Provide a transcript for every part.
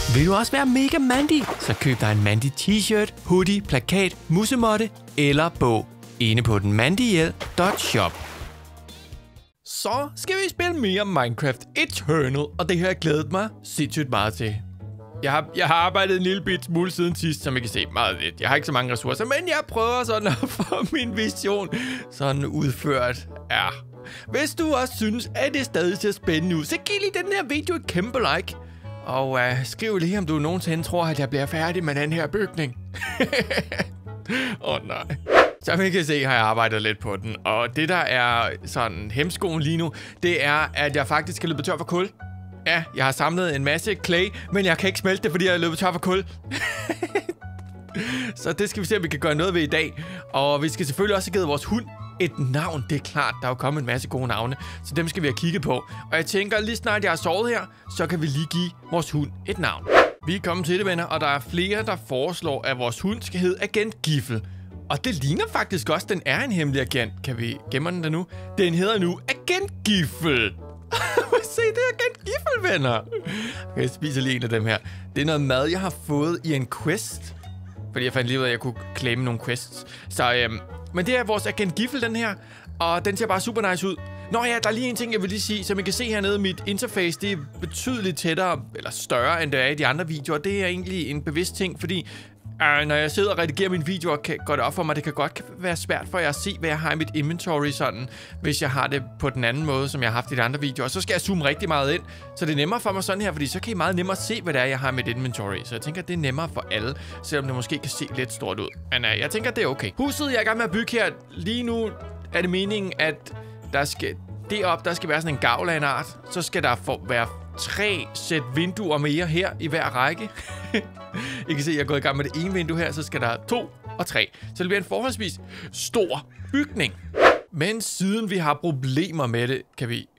Vil du også være mega mandig? Så køb dig en Mandy t-shirt, hoodie, plakat, musemotte eller bog inde på denmandyhjel.shop. Så skal vi spille mere Minecraft Eternal, og det har jeg glædet mig sindssygt meget til. Jeg har arbejdet en lille bit smule siden sidst, som I kan se meget lidt. Jeg har ikke så mange ressourcer, men jeg prøver sådan at få min vision sådan udført. Ja. Hvis du også synes, at det stadig ser spændende ud, så giv lige den her video et kæmpe like. Og skriv lige, om du nogensinde tror, at jeg bliver færdig med den her bygning. Nej. Som I kan se, har jeg arbejdet lidt på den. Og det, der er sådan hemskoen lige nu, det er, at jeg faktisk skal løbe tør for kul. Ja, jeg har samlet en masse clay, men jeg kan ikke smelte det, fordi jeg er løbet tør for kul. Så det skal vi se, om vi kan gøre noget ved i dag. Og vi skal selvfølgelig også have givet vores hund et navn. Det er klart, der er jo kommet en masse gode navne, så dem skal vi have kigget på. Og jeg tænker, lige snart jeg har sovet her, så kan vi lige give vores hund et navn. Vi er kommet til det, venner, og der er flere, der foreslår, at vores hund skal hedde Agent Giffel. Og det ligner faktisk også, at den er en hemmelig agent. Kan vi gemme den der nu? Den hedder nu Agent Giffel. Se, det er Agent Giffel, venner. Okay, jeg spiser lige en af dem her. Det er noget mad, jeg har fået i en quest. Fordi jeg fandt lige ud af, at jeg kunne claime nogle quests. Så, men det er vores Agent Giffel, den her. Og den ser bare super nice ud. Nå ja, der er lige en ting, jeg vil lige sige. Som I kan se hernede, mit interface, det er betydeligt tættere, eller større, end det er i de andre videoer. Det er egentlig en bevidst ting, fordi når jeg sidder og redigerer mine videoer, går det op for mig, det kan godt være svært for jer at se, hvad jeg har i mit inventory sådan, hvis jeg har det på den anden måde, som jeg har haft i de andre videoer. Så skal jeg zoome rigtig meget ind, så det er nemmere for mig sådan her, fordi så kan I meget nemmere se, hvad det er, jeg har i mit inventory. Så jeg tænker, at det er nemmere for alle, selvom det måske kan se lidt stort ud. Men jeg tænker, at det er okay. Huset, jeg er i gang med at bygge her, lige nu er det meningen, at der skal deroppe, der skal være sådan en gavl af en art. Så skal der være 3 sæt vinduer mere her i hver række. I kan se, at jeg er gået i gang med det ene vindue her, så skal der 2 og 3. Så det bliver en forholdsvis stor bygning. Men siden vi har problemer med det, kan vi...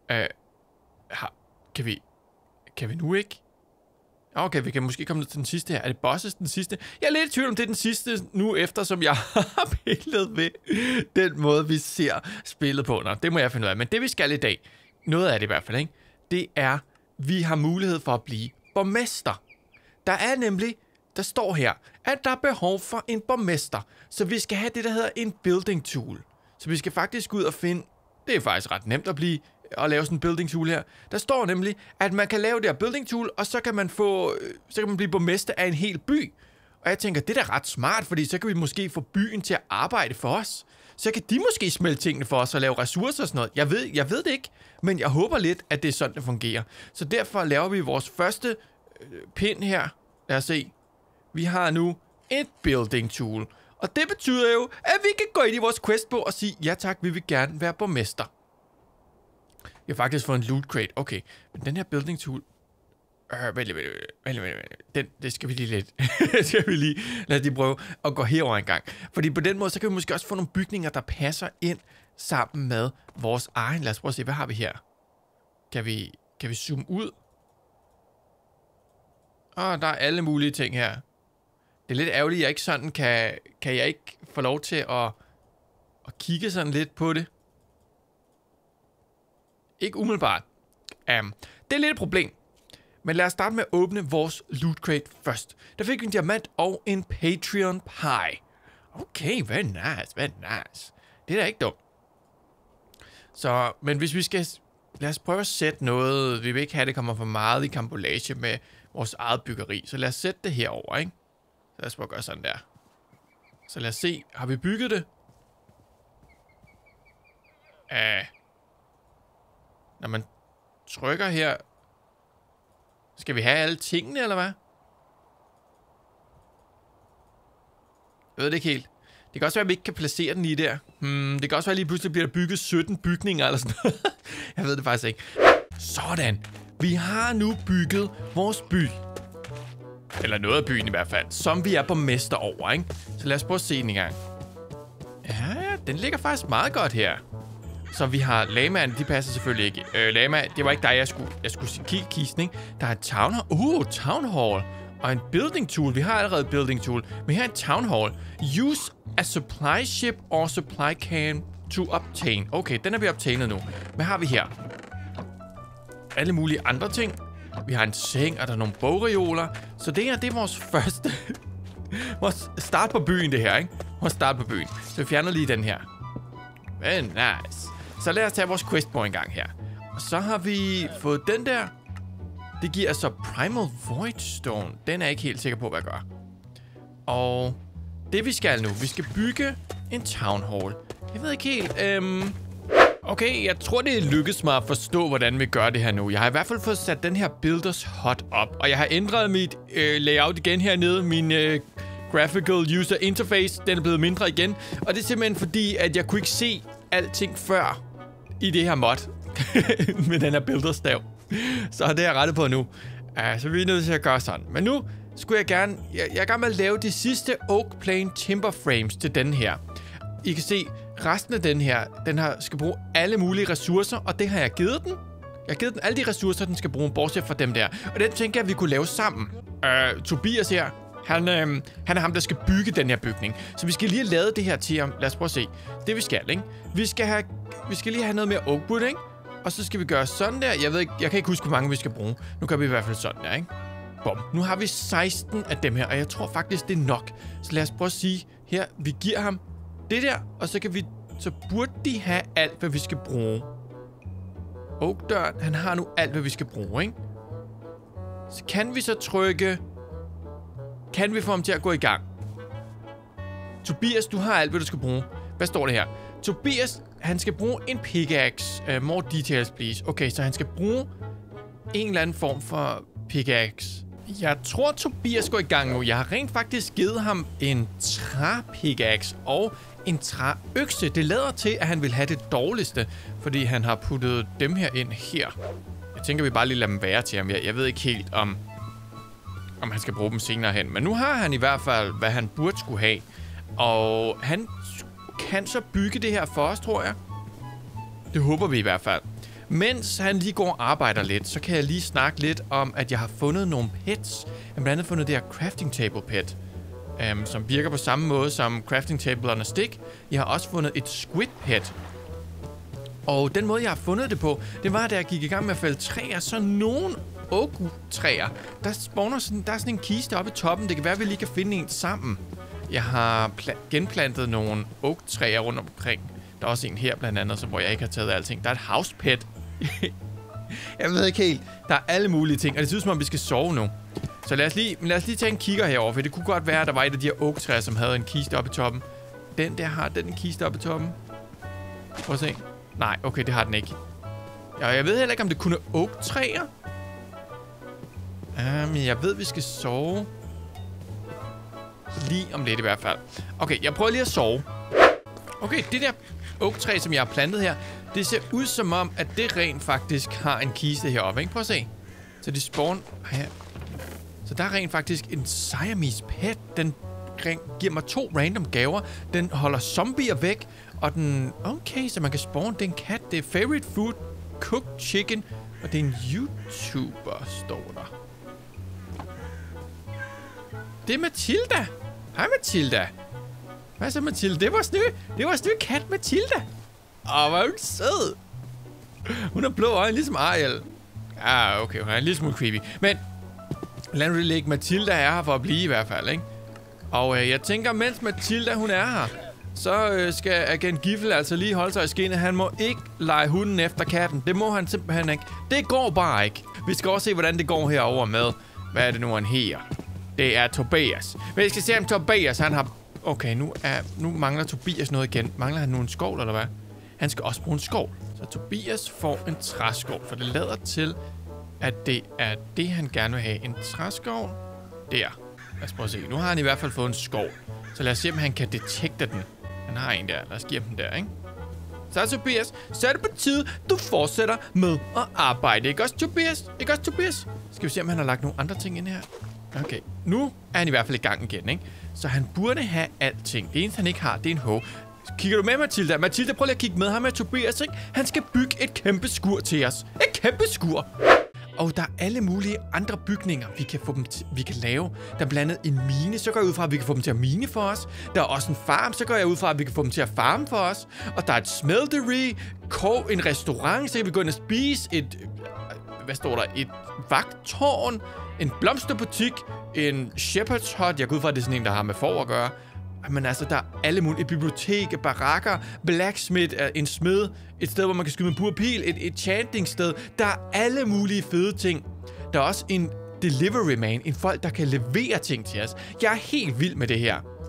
Kan vi nu ikke? Okay, vi kan måske komme ned til den sidste her. Er det bosses den sidste? Jeg er lidt i tvivl om det er den sidste nu, eftersom jeg har pillet ved den måde, vi ser spillet på. Nå, det må jeg finde ud af. Men det vi skal i dag, noget af det i hvert fald, ikke? Det er, vi har mulighed for at blive borgmester. Der er nemlig, der står her, at der er behov for en borgmester. Så vi skal have det, der hedder en building tool. Så vi skal faktisk ud og finde, det er faktisk ret nemt at lave sådan en building tool her. Der står nemlig, at man kan lave det her building tool, og så kan man blive borgmester af en hel by. Og jeg tænker, det er da ret smart, fordi så kan vi måske få byen til at arbejde for os. Så kan de måske smelte tingene for os og lave ressourcer og sådan noget. Jeg ved det ikke, men jeg håber lidt, at det er sådan, det fungerer. Så derfor laver vi vores første pind her. Lad os se. Vi har nu et building tool. Og det betyder jo, at vi kan gå ind i vores questbog og sige, ja tak, vi vil gerne være borgmester. Vi har faktisk fået en loot crate. Okay, men den her building tool... Det skal vi lige lidt. Lad os lige prøve at gå herover en gang. Fordi på den måde, så kan vi måske også få nogle bygninger, der passer ind sammen med vores egen. Lad os prøve at se, hvad har vi her? Kan vi zoome ud? Der er alle mulige ting her. Det er lidt ærgerligt, at jeg ikke sådan kan jeg ikke få lov til at kigge sådan lidt på det. Ikke umiddelbart. Det er lidt et problem. Men lad os starte med at åbne vores loot crate først. Der fik vi en diamant og en Patreon pie. Okay, very nice, very nice. Det er da ikke dumt. Så, men hvis vi skal... Lad os prøve at sætte noget... Vi vil ikke have, det kommer for meget i kampolage med vores eget byggeri. Så lad os sætte det herover, ikke? Så lad os prøve at gøre sådan der. Så lad os se. Har vi bygget det? Når man trykker her... Skal vi have alle tingene, eller hvad? Jeg ved det ikke helt. Det kan også være, at vi ikke kan placere den lige der. Det kan også være, at lige pludselig bliver der bygget 17 bygninger, eller sådan noget. Jeg ved det faktisk ikke. Sådan. Vi har nu bygget vores by. Eller noget af byen i hvert fald. Som vi er borgmester over, ikke? Så lad os prøve at se den en gang. Ja, den ligger faktisk meget godt her. Så vi har lamaen, de passer selvfølgelig ikke. Lama, det var ikke dig, jeg skulle sige kisten, ikke? Der er et town hall. Town hall. Og en building tool. Vi har allerede et building tool. Men her er en town hall. Use a supply ship or supply can to obtain. Okay, den er vi obtanet nu. Hvad har vi her? Alle mulige andre ting. Vi har en seng, og der er nogle bogreoler. Så det her, det er vores første... vores start på byen, det her, ikke? Vores start på byen. Så vi fjerner lige den her. Very nice. Så lad os tage vores quest på en gang her. Og så har vi fået den der. Det giver altså Primal Void Stone. Den er jeg ikke helt sikker på, hvad jeg gør. Og det vi skal nu, vi skal bygge en town hall. Jeg ved ikke helt, okay, jeg tror det lykkes mig at forstå, hvordan vi gør det her nu. Jeg har i hvert fald fået sat den her Builders Hut op. Og jeg har ændret mit layout igen hernede. Min graphical user interface, den er blevet mindre igen. Og det er simpelthen fordi, at jeg kunne ikke se alting før i det her mod. Med den her Builderstav. Så det er jeg rettet på nu. Så vi er nødt til at gøre sådan. Men nu skulle jeg gerne... Jeg er i gang med at lave de sidste Oak Plane Timber Frames til den her. I kan se, resten af den her, skal bruge alle mulige ressourcer, og det har jeg givet den. Jeg har givet den alle de ressourcer, den skal bruge, bortset fra dem der. Og den tænker jeg, at vi kunne lave sammen. Tobias her, han er ham, der skal bygge den her bygning. Så vi skal lige have lavet det her til ham. Lad os prøve at se. Det vi skal, ikke? Vi skal lige have noget mere oakwood, ikke? Og så skal vi gøre sådan der. Jeg kan ikke huske, hvor mange vi skal bruge. Nu gør vi i hvert fald sådan der, ikke? Bum. Nu har vi 16 af dem her, og jeg tror faktisk, det er nok. Så lad os prøve at sige, her, vi giver ham det der, og så burde de have alt, hvad vi skal bruge. Oakdøren, han har nu alt, hvad vi skal bruge, ikke? Så kan vi så trykke... Kan vi få ham til at gå i gang? Tobias, du har alt, hvad du skal bruge. Hvad står det her? Tobias, han skal bruge en pickaxe. More details, please. Okay, så han skal bruge en eller anden form for pickaxe. Jeg tror, Tobias går i gang nu. Jeg har rent faktisk givet ham en træpickaxe og en træøkse. Det lader til, at han vil have det dårligste, fordi han har puttet dem her ind her. Jeg tænker, vi bare lige lader dem være til ham. Jeg ved ikke helt, om han skal bruge dem senere hen. Men nu har han i hvert fald, hvad han burde skulle have. Og han kan så bygge det her for os, tror jeg. Det håber vi i hvert fald. Mens han lige går og arbejder lidt, så kan jeg lige snakke lidt om, at jeg har fundet nogle pets. Jeg har blandt andet fundet det her crafting table pet, som virker på samme måde som crafting table on a stick. Jeg har også fundet et squid pet. Og den måde, jeg har fundet det på, det var, da jeg gik i gang med at fælde træer, så nogle oak-træer, der spawner sådan, der er sådan en kiste oppe i toppen. Det kan være, at vi lige kan finde en sammen. Jeg har genplantet nogle oak-træer rundt omkring. Der er også en her blandt andet, hvor jeg ikke har taget alting. Der er et house pet. Jeg ved ikke helt. Der er alle mulige ting, og det synes som om, vi skal sove nu. Så lad os lige tage en kigger herover, for det kunne godt være, at der var et af de her oak-træer, som havde en kiste oppe i toppen. Den der har den en kiste oppe i toppen. Prøv at se. Nej, okay, det har den ikke. Jeg ved heller ikke, om det kun er oak-træer. Men jeg ved, vi skal sove. Lige om lidt i hvert fald. Okay, jeg prøver lige at sove. Okay, det der oak-træ, som jeg har plantet her, det ser ud som om, at det rent faktisk har en kiste heroppe, ikke? Prøv at se. Så de spawn her. Så der er rent faktisk en Siamese pet. Den giver mig 2 random gaver. Den holder zombier væk. Og den... Okay, så man kan spawn. Det er en kat. Det er favorite food. Cooked chicken. Og det er en YouTuber, står der. Det er Matilda. Hej Matilda. Hvad så Matilda? Det var snø kat Matilda. Åh, hvor er hun sød. Hun har blå øjne, ligesom Ariel. Ah, okay, hun er en lille smule creepy. Men lad nu det ligge. Matilda er her for at blive i hvert fald, ikke? Og jeg tænker, mens Matilda hun er her, så skal Agent Giffel altså lige holde sig i skinnet. Han må ikke lege hunden efter katten. Det må han simpelthen ikke. Det går bare ikke. Vi skal også se, hvordan det går herover med. Hvad er det nu, han her? Det er Tobias. Men jeg skal se, om Tobias, han har... Okay, nu mangler Tobias noget igen. Mangler han nu en skovl, eller hvad? Han skal også bruge en skovl. Så Tobias får en træskovl, for det lader til, at det er det, han gerne vil have. En træskovl. Der. Lad os prøve at se. Nu har han i hvert fald fået en skovl. Så lad os se, om han kan detekte den. Han har en der. Lad os give ham den der, ikke? Så Tobias, så er det på tide, du fortsætter med at arbejde. Ikke også, Tobias? Ikke også, Tobias? Skal vi se, om han har lagt nogle andre ting ind her? Okay, nu er han i hvert fald i gang igen, ikke? Så han burde have alting. Det eneste, han ikke har, det er en hoe. Kigger du med, Matilda? Matilda, prøv lige at kigge med ham med Tobias, ikke? Han skal bygge et kæmpe skur til os. Et kæmpe skur! Og der er alle mulige andre bygninger, vi kan lave. Der er blandt andet en mine, så går jeg ud fra, at vi kan få dem til at mine for os. Der er også en farm, så går jeg ud fra, at vi kan få dem til at farme for os. Og der er et smeltery, en restaurant, så kan vi gå ind og spise et hvad står der? Et vagttårn, en blomsterbutik, en shepherd's hut. Jeg går ud fra, at det er sådan en, der har med får at gøre. Men altså, der er alle mulige. Et bibliotek, barakker, blacksmith, en smed, et sted, hvor man kan skyde med bur og pil, et chanting-sted. Der er alle mulige fede ting. Der er også en delivery man, en folk, der kan levere ting til os. Jeg er helt vild med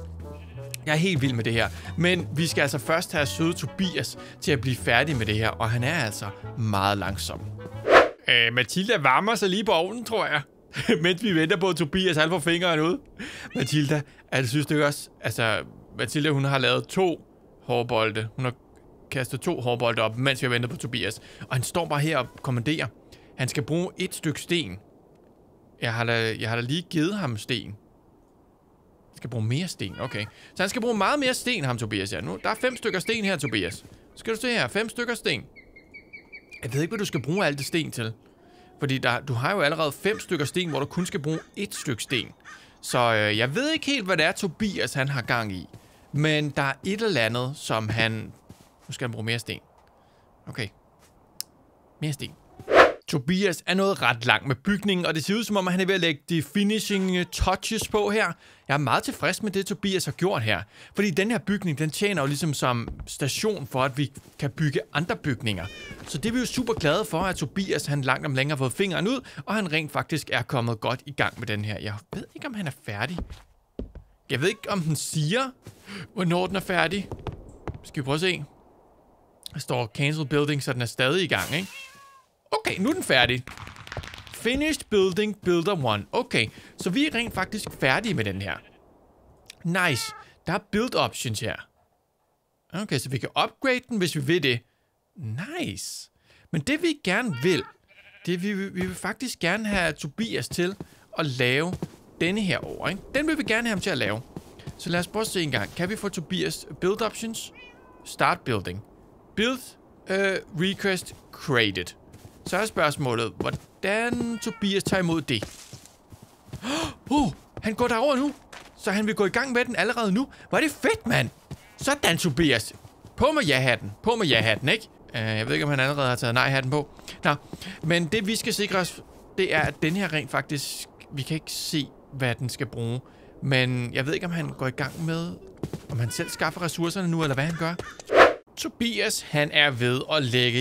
det her. Men vi skal altså først have søde Tobias til at blive færdig med det her, og han er altså meget langsom. Mathilda varmer sig lige på ovnen, tror jeg. Mens vi venter på, at Tobias han får fingeren ud. Mathilda, synes du også? Altså, Mathilda, hun har lavet 2 hårbolde. Hun har kastet 2 hårbolde op, mens vi har ventet på Tobias. Og han står bare her og kommanderer. Han skal bruge 1 stykke sten. Jeg har da lige givet ham sten. Han skal bruge mere sten, okay. Så han skal bruge meget mere sten, ham Tobias. Ja. Nu, der er 5 stykker sten her, Tobias. Skal du se her, 5 stykker sten. Jeg ved ikke, hvad du skal bruge alt det sten til. Fordi du har jo allerede 5 stykker sten, hvor du kun skal bruge 1 stykke sten. Så jeg ved ikke helt, hvad det er, Tobias han har gang i. Men der er et eller andet, som han... Nu skal han bruge mere sten. Okay. Mere sten. Tobias er nået ret langt med bygningen, og det ser ud som om, han er ved at lægge de finishing touches på her. Jeg er meget tilfreds med det, Tobias har gjort her. Fordi den her bygning, den tjener jo ligesom som station for, at vi kan bygge andre bygninger. Så det er vi jo super glade for, at Tobias han langt om længe har fået fingeren ud, og han rent faktisk er kommet godt i gang med den her. Jeg ved ikke, om han er færdig. Jeg ved ikke, om den siger, hvornår den er færdig. Skal vi prøve at se. Der står cancel building, så den er stadig i gang, ikke? Okay, nu er den færdig. Finished building, builder 1. Okay, så vi er rent faktisk færdige med den her. Nice. Der er build options her. Okay, så vi kan upgrade den, hvis vi vil det. Nice. Men det vi gerne vil, det vi vil faktisk gerne have Tobias til at lave denne her over, ikke? Den vil vi gerne have ham til at lave. Så lad os prøve at se en gang. Kan vi få Tobias build options? Start building. Build request created. Så er spørgsmålet, hvordan Tobias tager imod det. Han går derover nu. Så han vil gå i gang med den allerede nu. Hvor er det fedt, mand. Sådan, Tobias. På med ja-hatten. På med ja-hatten, ikke? Jeg ved ikke, om han allerede har taget nej-hatten på. Nå, men det vi skal sikre os, det er, at den her rent faktisk... Vi kan ikke se, hvad den skal bruge. Men jeg ved ikke, om han går i gang med... Om han selv skaffer ressourcerne nu, eller hvad han gør. Tobias, han er ved at lægge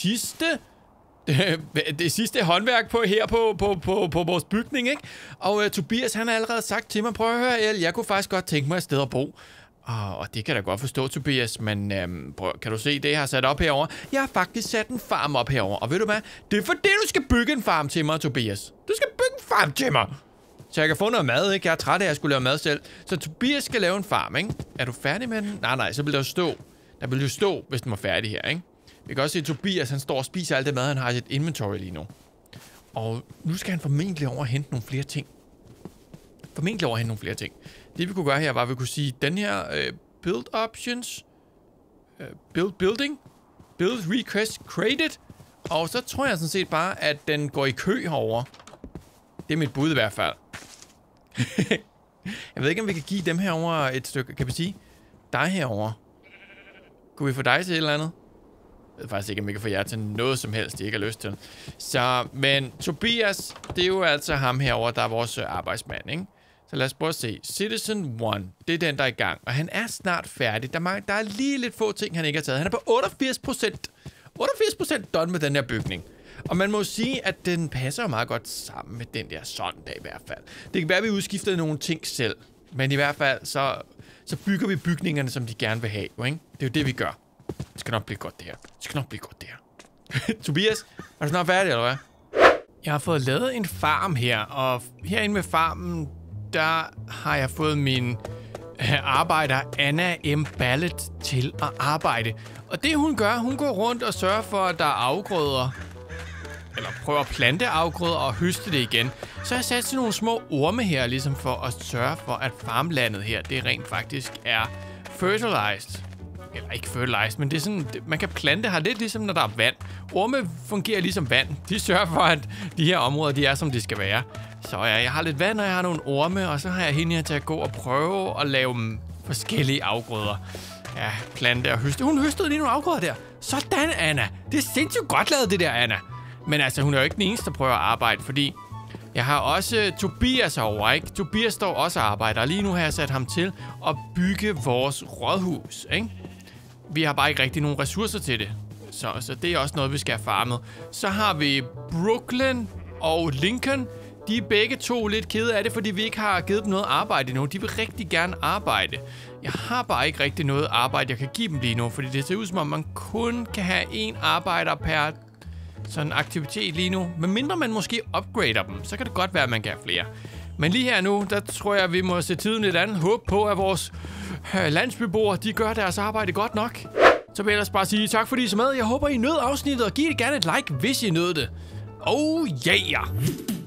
det sidste håndværk på her på vores bygning, ikke? Og Tobias, han har allerede sagt til mig, prøv at høre, jeg kunne faktisk godt tænke mig et sted at bo. Og det kan jeg da godt forstå, Tobias, men kan du se det, jeg har sat op herover? Jeg har faktisk sat en farm op herover, og ved du hvad? Det er fordi, du skal bygge en farm til mig, Tobias. Du skal bygge en farm til mig. Så jeg kan få noget mad, ikke? Jeg er træt af, at jeg skulle lave mad selv. Så Tobias skal lave en farm, ikke? Er du færdig med den? Nej, så vil der jo stå. Der vil jo stå, hvis den var færdig her, ikke? Vi kan også se, at Tobias, han står og spiser alt det mad, han har i sit inventory lige nu. Og nu skal han formentlig over og hente nogle flere ting. Det vi kunne gøre her, var, at vi kunne sige, den her build options, building, build request created. Og så tror jeg sådan set bare, at den går i kø herover. Det er mit bud i hvert fald. Jeg ved ikke, om vi kan give dem herover et stykke, kan vi sige? Dig herover. Kunne vi få dig til et eller andet? Jeg ved faktisk ikke, om vi kan få jer til noget som helst, de ikke har lyst til. Så, men Tobias, det er jo altså ham herover, der er vores arbejdsmand, ikke? Så lad os prøve at se. Citizen 1, det er den, der er i gang. Og han er snart færdig. Der er lige lidt få ting, han ikke har taget. Han er på 88%. 88% done med den her bygning. Og man må sige, at den passer meget godt sammen med den der søndag i hvert fald. Det kan være, at vi udskifter nogle ting selv. Men i hvert fald, så bygger vi bygningerne, som de gerne vil have. Ikke? Det er jo det, vi gør. Det skal nok blive godt, det her. Tobias, er du snart færdig, eller hvad? Jeg har fået lavet en farm her, og herinde med farmen, der har jeg fået min arbejder Anna M. Ballet til at arbejde. Og det hun gør, hun går rundt og sørger for, at der er afgrøder, eller prøver at plante afgrøder og høste det igen. Så jeg sat nogle små orme her, ligesom for at sørge for, at farmlandet her, det rent faktisk er fertilized. Eller ikke fertilized, men det er sådan, man kan plante her lidt ligesom, når der er vand. Orme fungerer ligesom vand. De sørger for, at de her områder, de er, som de skal være. Så ja, jeg har lidt vand, og jeg har nogle orme, og så har jeg hende her til at gå og prøve at lave forskellige afgrøder. Ja, plante og høste. Hun høstede lige nogle afgrøder der. Sådan, Anna. Det er sindssygt godt lavet, det der, Anna. Men altså, hun er jo ikke den eneste, der prøver at arbejde, fordi jeg har også Tobias over, ikke? Tobias står også og arbejder, og lige nu har jeg sat ham til at bygge vores rådhus, ikke? Vi har bare ikke rigtig nogen ressourcer til det, så det er også noget, vi skal have farmet. Så har vi Brooklyn og Lincoln. De er begge to lidt kede af det, fordi vi ikke har givet dem noget arbejde endnu. De vil rigtig gerne arbejde. Jeg har bare ikke rigtig noget arbejde, jeg kan give dem lige nu, fordi det ser ud som om, man kun kan have én arbejder per sådan en aktivitet lige nu. Men mindre man måske upgrader dem, så kan det godt være, at man kan have flere. Men lige her nu, der tror jeg, vi må se tiden lidt andet. Håb på, at vores landsbyboere, de gør deres arbejde godt nok. Så vil jeg ellers bare sige tak, fordi I så med. Jeg håber, I nød afsnittet, og giv det gerne et like, hvis I nød det. Oh yeah!